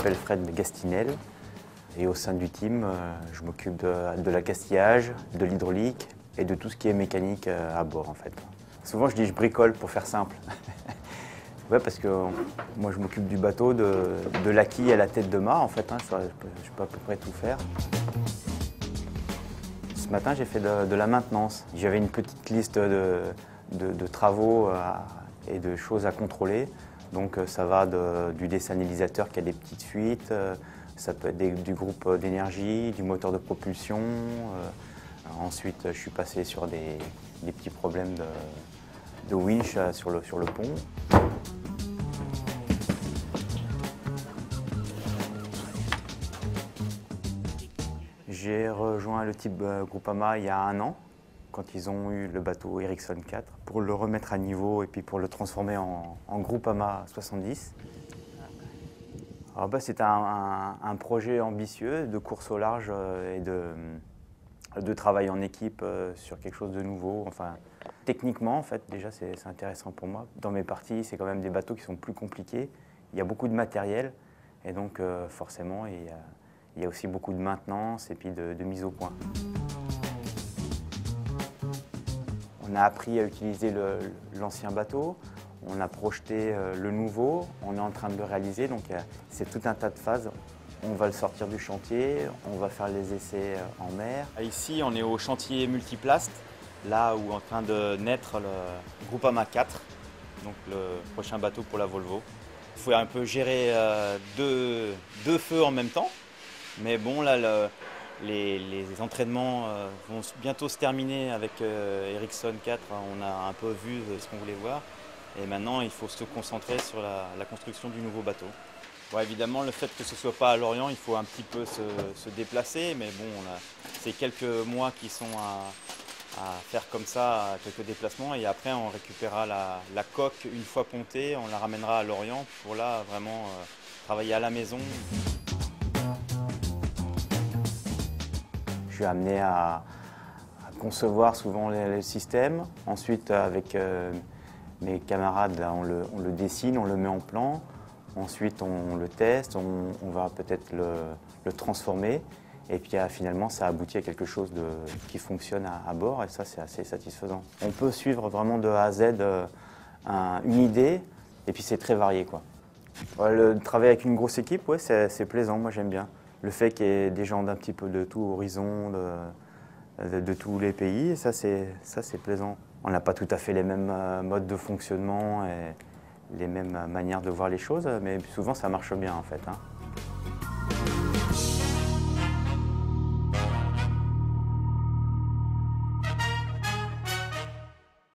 m'appelle Fred Gastinel et au sein du team, je m'occupe de l'accastillage, de l'hydraulique et de tout ce qui est mécanique à bord en fait. Souvent je dis je bricole pour faire simple. Ouais, parce que moi je m'occupe du bateau, de la quille à la tête de mât en fait, hein, je peux à peu près tout faire. Ce matin j'ai fait de la maintenance. J'avais une petite liste de travaux et de choses à contrôler. Donc ça va du dessalinisateur qui a des petites fuites, ça peut être du groupe d'énergie, du moteur de propulsion. Ensuite je suis passé sur des petits problèmes de winch sur le pont. J'ai rejoint le type Groupama il y a 1 an, quand ils ont eu le bateau Ericsson 4, pour le remettre à niveau et puis pour le transformer en Groupama 70. C'est un projet ambitieux de course au large et de travail en équipe sur quelque chose de nouveau. Enfin, techniquement, en fait, déjà, c'est intéressant pour moi. Dans mes parties, c'est quand même des bateaux qui sont plus compliqués. Il y a beaucoup de matériel et donc forcément, il y a aussi beaucoup de maintenance et puis de mise au point. On a appris à utiliser l'ancien bateau, on a projeté le nouveau, on est en train de le réaliser, donc c'est tout un tas de phases. On va le sortir du chantier, on va faire les essais en mer. Ici, on est au chantier Multiplast, là où est en train de naître le Groupama 4, donc le prochain bateau pour la Volvo. Il faut un peu gérer deux feux en même temps, mais bon, là, les entraînements vont bientôt se terminer avec Ericsson 4. On a un peu vu ce qu'on voulait voir. Et maintenant, il faut se concentrer sur la construction du nouveau bateau. Bon, évidemment, le fait que ce ne soit pas à Lorient, il faut un petit peu se déplacer. Mais bon, c'est quelques mois qui sont à faire comme ça, quelques déplacements. Et après, on récupérera la coque une fois pontée. On la ramènera à Lorient pour là, vraiment travailler à la maison. Je suis amené à concevoir souvent les systèmes. Ensuite, avec mes camarades, là, on le dessine, on le met en plan. Ensuite, on le teste, on va peut-être le transformer. Et puis finalement, ça aboutit à quelque chose qui fonctionne à bord. Et ça, c'est assez satisfaisant. On peut suivre vraiment de A à Z une idée. Et puis c'est très varié, quoi. Travailler avec une grosse équipe, ouais, c'est plaisant, moi j'aime bien. Le fait qu'il y ait des gens d'un petit peu de tout horizon, de tous les pays, ça c'est plaisant. On n'a pas tout à fait les mêmes modes de fonctionnement et les mêmes manières de voir les choses, mais souvent ça marche bien en fait, hein.